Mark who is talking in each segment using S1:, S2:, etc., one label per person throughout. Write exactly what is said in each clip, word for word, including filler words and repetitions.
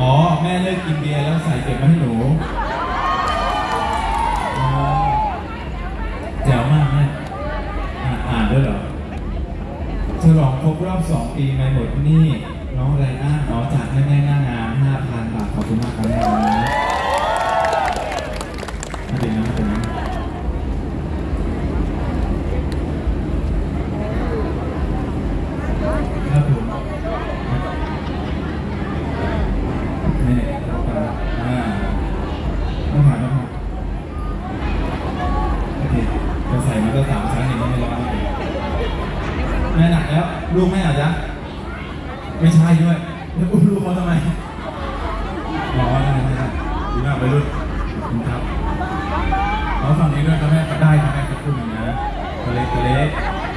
S1: อ๋อแม่เลิกกินเบียร์แล้วใส่เก็บมาให้หนูแจ๋วมากแม่อ่านด้วยเหรอฉลองครบรอบสองปีในหมดนี่น้องไรน่าน้องจากแม่แม่หน้างานห้าพันบาทขอบคุณมากครับแม่มาถึงนะมาถึงนะครับผมนี่อ่าต้องผ่านต้องผ่านโอเคจะใส่มาตั้งสามชั้นเองไม่ร้อนแม่หนักแล้วลูกแม่อาจจะไม่ใช่ด้วยแล้วอุ้มลูกเขาทำไมร้อนอะไรนะดีมากไปรุ่นคุณครับเอาฝั่งนี้ด้วยก็แม่ก็ได้ครับแม่ก็คุณนะตัวเล็กตัวเล็ก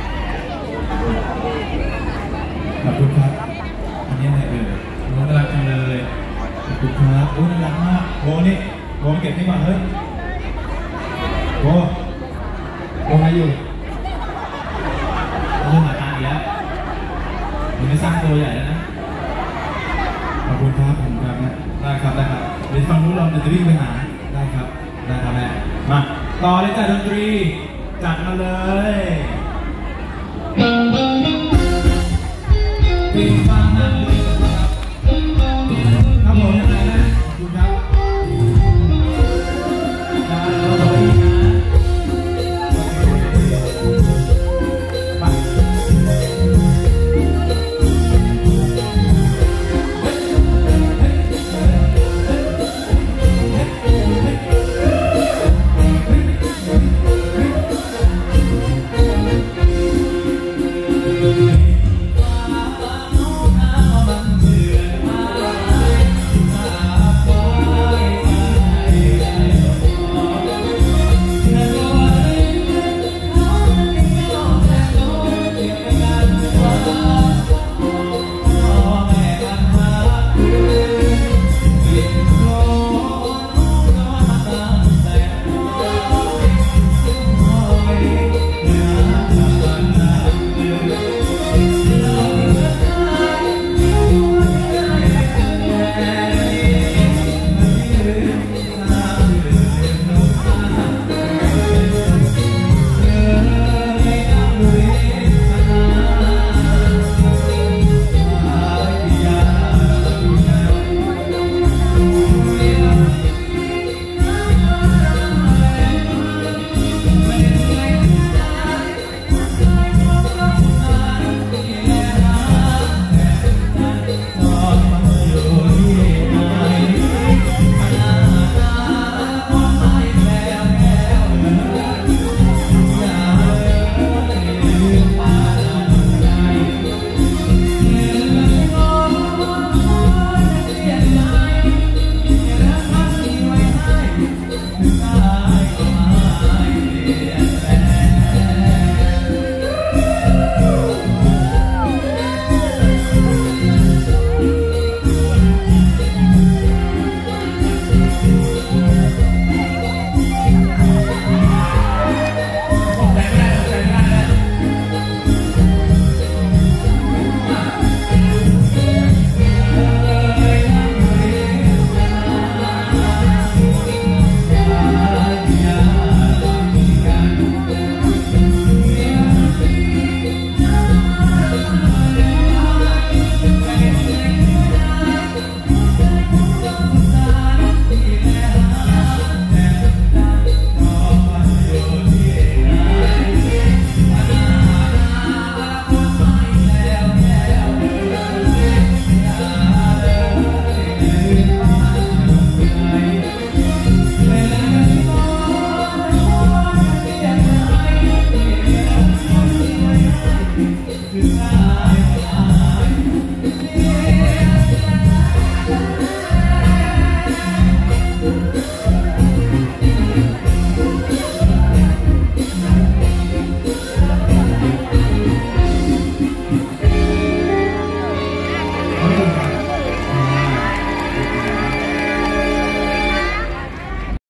S1: ขอบคุณครับอันนี้อะไรเอ่ยน้องน่ารักจังเลยขอบคุณครับโอ้น่ารักมากโอ้นี่โอ้เก็บนี่ก่อนเฮ้ยโอ้โอ้มาอยู่เริ่มหาทางอีกแล้วมันไม่สร้างตัวใหญ่แล้วนะขอบคุณครับผมครับนะได้ครับได้ครับเดี๋ยวฟังรู้เราจะวิ่งไปหาได้ครับได้ครับแม่มาต่อเลยจ้ะดนตรีจัดมาเลยปิดฟังนั่ง